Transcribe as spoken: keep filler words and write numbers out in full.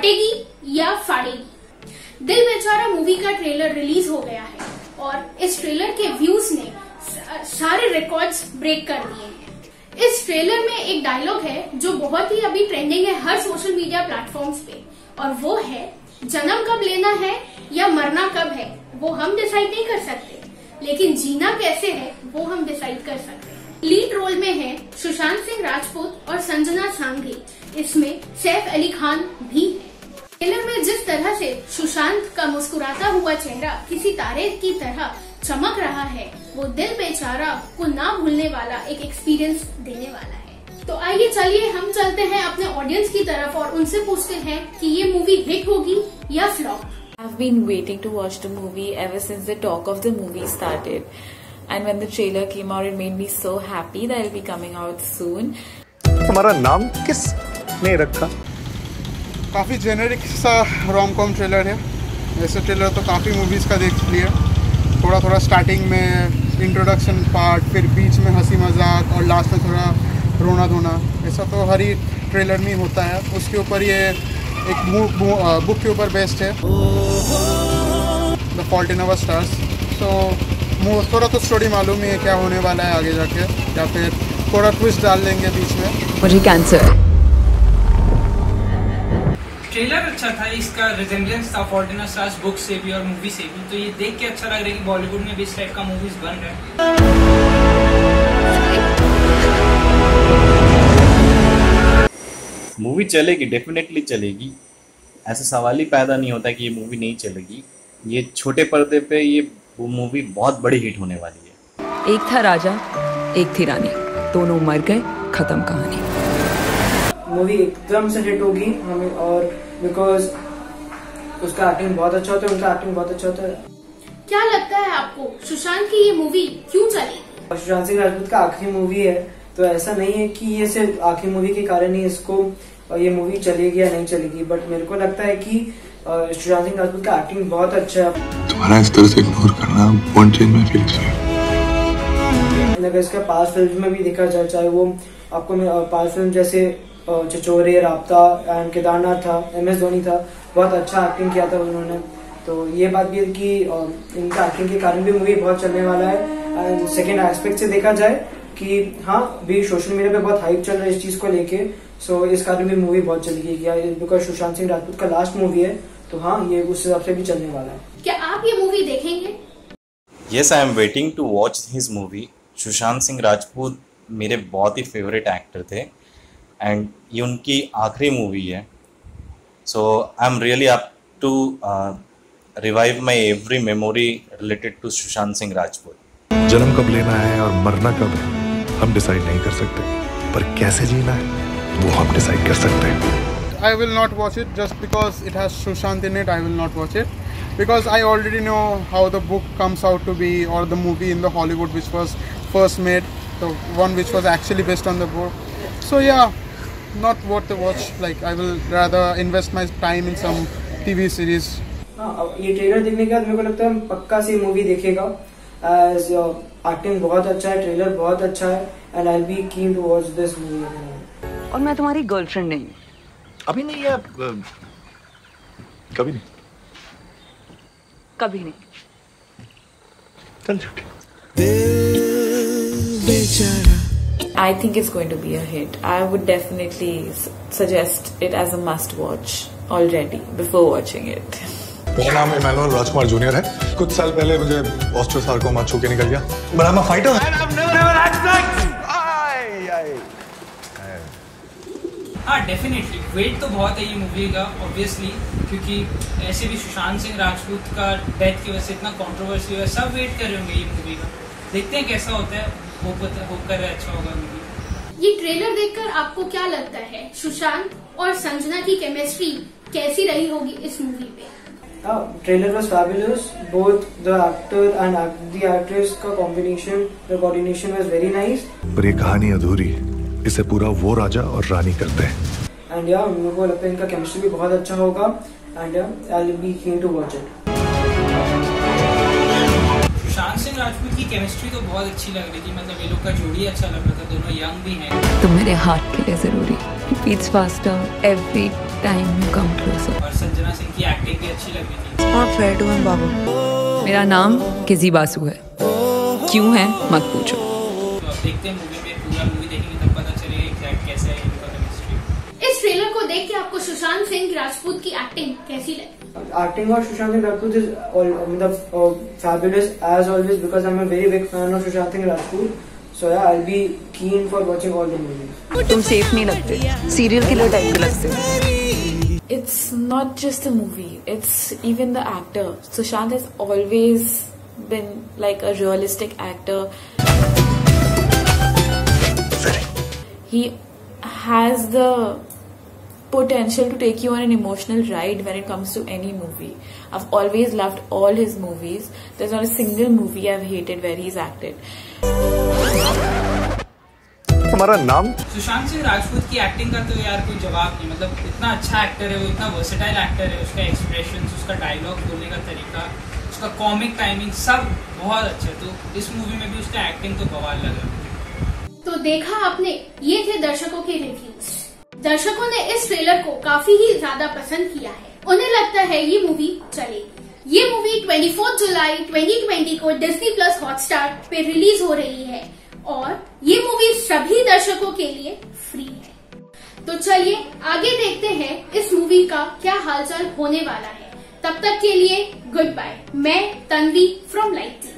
काटेगी या फाड़ेगी। दिल बेचारा मूवी का ट्रेलर रिलीज हो गया है और इस ट्रेलर के व्यूज ने सारे रिकॉर्ड्स ब्रेक कर दिए हैं। इस ट्रेलर में एक डायलॉग है जो बहुत ही अभी ट्रेंडिंग है हर सोशल मीडिया प्लेटफॉर्म्स पे, और वो है जन्म कब लेना है या मरना कब है वो हम डिसाइड नहीं कर सकते, लेकिन जीना कैसे है वो हम डिसाइड कर सकते हैं। लीड रोल में है सुशांत सिंह राजपूत और संजना सांघी, इसमें सैफ अली खान भी है। ट्रेलर में जिस तरह से सुशांत का मुस्कुराता हुआ चेहरा किसी तारे की तरह चमक रहा है, वो दिल बेचारा को ना भूलने वाला एक एक्सपीरियंस देने वाला है। तो आइए चलिए हम चलते हैं अपने ऑडियंस की तरफ और उनसे पूछते हैं कि ये मूवी हिट होगी या flop. I've been waiting to watch the movie ever since the talk of the movie started, and when the trailer came out, it made me so happy that it'll be coming out soon. तुम्हारा नाम किस ने रखा? काफी generic सा rom com trailer है। ऐसे trailer तो काफी मूवीज का देख लिया, थोड़ा थोड़ा स्टार्टिंग में इंट्रोडक्शन पार्ट, फिर बीच में हंसी मजाक और लास्ट में थोड़ा रोना धोना, ऐसा तो हर ही ट्रेलर में होता है। उसके ऊपर ये एक बुक के ऊपर बेस्ड है, the fault in our stars. So थोड़ा तो स्टोरी मालूम ही है क्या होने वाला है आगे जाके, या फिर थोड़ा ट्विस्ट डाल लेंगे बीच में। मुझे कैंसर। ट्रेलर अच्छा था, इसका रिजेम्बलेंस था fault in our stars book से भी और मूवी से भी, तो ये देख के अच्छा लग रहा है कि बॉलीवुड में भी इस टाइप का मूवीज बन रहे हैं। मूवी चलेगी, डेफिनेटली चलेगी, ऐसा सवाल ही पैदा नहीं होता कि ये मूवी नहीं चलेगी। ये छोटे पर्दे पे ये वो मूवी बहुत बड़ी हिट होने वाली है। एक था राजा, एक थी रानी, दोनों मर गए, खत्म कहानी। मूवी एकदम से हिट होगी हमें, और बिकॉज उसका एक्टिंग बहुत अच्छा होता है, उनका एक्टिंग बहुत अच्छा होता है। क्या लगता है आपको सुशांत की ये मूवी क्यों चली? सुशांत सिंह राजपूत का आखिरी मूवी है, तो ऐसा नहीं है कि ये सिर्फ आखिरी मूवी के कारण ही इसको ये मूवी चलेगी या नहीं चलेगी, बट मेरे को लगता है कि सुशांत सिंह राजपूत का एक्टिंग बहुत अच्छा है। तुम्हारा इस तरह से इग्नोर करना वोंट चेंज माय फीलिंग्स। अगर इसका पास फिल्म में भी देखा जाए, चाहे वो आपको पास फिल्म जैसे छिछोरे, राब्ता एंड केदारनाथ था, एम एस धोनी था, बहुत अच्छा एक्टिंग किया था उन्होंने। तो ये बात भी है कि इनका एक्टिंग के कारण भी मूवी बहुत चलने वाला है। एंड सेकेंड एस्पेक्ट से देखा जाए कि हाँ भी सोशल मीडिया पे बहुत हाइप चल रहा है इस चीज को लेके, सो इस कारण भी मूवी बहुत चलेगी। बिकॉज सुशांत सिंह राजपूत का लास्ट मूवी है, तो हाँ ये उस हिसाब से भी चलने वाला है। क्या आप ये मूवी देखेंगे? Yes, I am waiting to watch his movie. Sushant Singh Rajput मेरे बहुत ही फेवरेट एक्टर थे एंड ये उनकी आखिरी मूवी है, so I am really up to revive my every memory related to Sushant Singh Rajput. जन्म कब लेना है और मरना कब है हम डिसाइड नहीं कर सकते, पर कैसे जीना है वो हम डिसाइड कर सकते हैं। I will not watch it just because it has Sushant in it. I will not watch it because I already know how the book comes out to be, or the movie in the Hollywood which was first made, the one which was actually based on the book. So yeah, not worth to watch. Like I will rather invest my time in some T V series. हाँ, ये trailer देखने के बाद मेरे को लगता है पक्का से मूवी देखेगा। एज एक्टिंग बहुत अच्छा है, ट्रेलर बहुत अच्छा है, and I will be keen to watch this movie. और मैं तुम्हारी गर्लफ्रेंड नहीं हूँ। अभी नहीं है, कभी नहीं, कभी नहीं। चल झूठी। I think it's going to be a hit. I would definitely suggest it as a must watch already before watching it. मेरा नाम इमैनुअल राजकुमार जूनियर है। कुछ साल पहले मुझे ऑस्ट्रोसार्कोमा छू के निकल गया, but I'm a fighter. And I've never never had sex. आई आई हाँ डेफिनेटली वेट तो बहुत है ये मूवी का ऑब्वियसली, क्योंकि ऐसे भी सुशांत सिंह राजपूत का डेथ की वजह से इतना कंट्रोवर्सी हुआ है, सब वेट कर रहे होंगे ये मूवी का। देखते हैं कैसा होता है, होप होप कर अच्छा होगा मूवी। ये ट्रेलर देखकर आपको क्या लगता है सुशांत और संजना की केमिस्ट्री कैसी रही होगी इस मूवी पे? Uh, trailer was fabulous. Both the actor and act the actress का combination, the coordination was very nice. पर ये कहानी अधूरी है, इसे पूरा वो राजा और रानी करते हैं। And yeah, मेरे को लगता है इनका केमिस्ट्री भी बहुत अच्छा होगा, and yeah, I'll be keen to watch it. Sushant Singh Rajput की केमिस्ट्री केमिस्ट्री तो बहुत अच्छी लग रही थी, मतलब ये लोग का जोड़ी अच्छा लग रहा था, दोनों यंग भी हैं। तुम मेरे हार्ट के लिए जरूरी, beats faster every time you come closer. और संजना सिंह की एक्टिंग भी अच्छी लग रही थी। और फेयर टू हिम बाबू। मेरा नाम किसी बासु है, क्यों है मत पूछो। तो अब देखते हैं मूवी में, पूरा मूवी देखेंगे तब पता चलेगा एग्जैक्ट कैसा है इनका केमिस्ट्री। इस ट्रेलर को देख के आपको सुशांत सिंह राजपूत की एक्टिंग कैसी लगी? Acting of Sushant Singh Rajput is all uh, fabulous as always because I'm a very big fan of Sushant Singh Rajput. So yeah, I'll be keen for watching all the movies. तुम safe नहीं लगते, serial killer type के लगते। It's not just the movie, it's even the actor. Sushant has always been like a realistic actor. He has the potential to take you on an emotional ride when it comes to any movie. I've always loved all his movies. There's not a single movie I've hated where he's acted. तुम्हारा नाम? सुशांत सिंह राजपूत की acting का तो यार कोई जवाब नहीं, मतलब इतना अच्छा एक्टर है वो, इतना वर्सेटाइल एक्टर है, उसका एक्सप्रेशन, उसका डायलॉग बोलने का तरीका, उसका कॉमिक टाइमिंग सब बहुत अच्छा है। तो इस मूवी में भी उसका एक्टिंग तो बवाल लगा। तो देखा आपने, ये थे दर्शकों के रिव्यूज। दर्शकों ने इस ट्रेलर को काफी ही ज्यादा पसंद किया है, उन्हें लगता है ये मूवी चलेगी। ये मूवी चौबीस जुलाई दो हज़ार बीस को डिज्नी प्लस हॉटस्टार पे रिलीज हो रही है और ये मूवी सभी दर्शकों के लिए फ्री है। तो चलिए आगे देखते हैं इस मूवी का क्या हालचाल होने वाला है। तब तक के लिए गुड बाय। मैं तन्वी फ्रॉम लाइट।